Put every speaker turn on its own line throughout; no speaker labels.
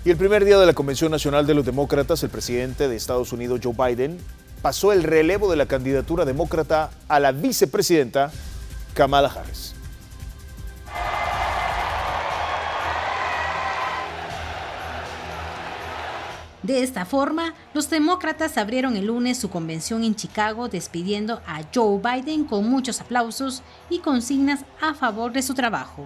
Y el primer día de la Convención Nacional de los Demócratas, el presidente de Estados Unidos, Joe Biden, pasó el relevo de la candidatura demócrata a la vicepresidenta Kamala Harris.
De esta forma, los demócratas abrieron el lunes su convención en Chicago despidiendo a Joe Biden con muchos aplausos y consignas a favor de su trabajo.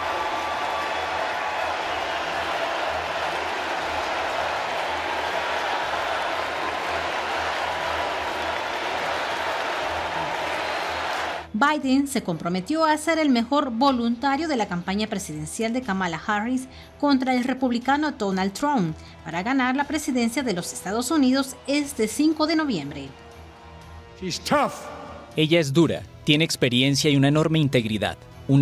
Biden se comprometió a ser el mejor voluntario de la campaña presidencial de Kamala Harris contra el republicano Donald Trump para ganar la presidencia de los Estados Unidos este 5 de noviembre.
Ella es dura, tiene experiencia y una enorme integridad.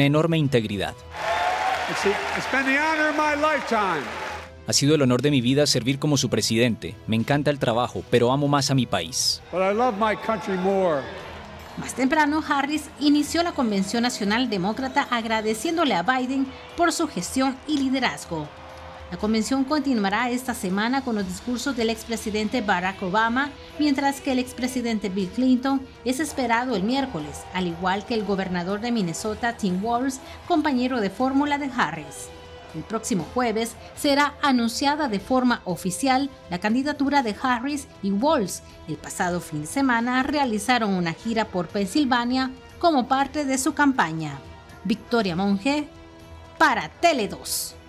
Ha sido el honor de mi vida servir como su presidente. Me encanta el trabajo, pero amo más a mi país.
Más temprano, Harris inició la Convención Nacional Demócrata agradeciéndole a Biden por su gestión y liderazgo. La convención continuará esta semana con los discursos del expresidente Barack Obama, mientras que el expresidente Bill Clinton es esperado el miércoles, al igual que el gobernador de Minnesota, Tim Walz, compañero de fórmula de Harris. El próximo jueves será anunciada de forma oficial la candidatura de Harris y Walz. El pasado fin de semana realizaron una gira por Pensilvania como parte de su campaña. Victoria Monge para Tele 2.